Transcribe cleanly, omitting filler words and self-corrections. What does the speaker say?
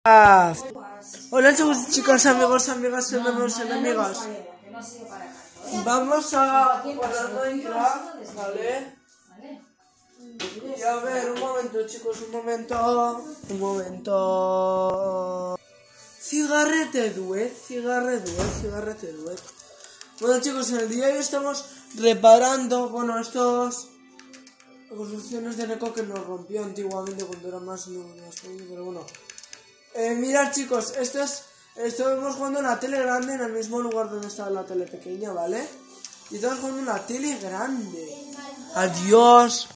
Hola chicos, amigos, amigas, hermanos, enemigos. Vamos a jugar Minecraft, ¿vale? Y a ver, un momento chicos, un momento. Cigarrete duet. Bueno chicos, en el día de hoy estamos reparando, bueno, estos construcciones de Neko que nos rompió antiguamente cuando era más pequeño, pero bueno. Mirad chicos, estamos jugando en la tele grande en el mismo lugar donde estaba la tele pequeña, ¿vale? Y estamos jugando en la tele grande. Adiós.